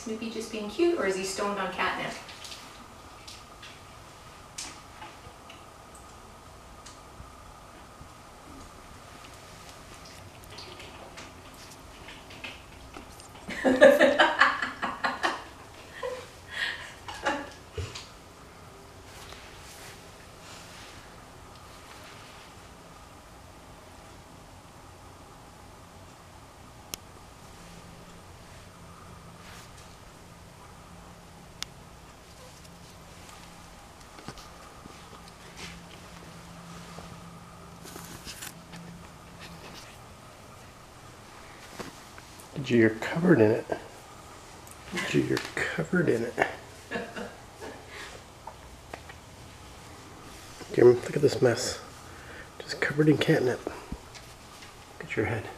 Snoopy just being cute, or is he stoned on catnip? You're covered in it. You're covered in it. Jim, look at this mess. Just covered in catnip. Look at your head.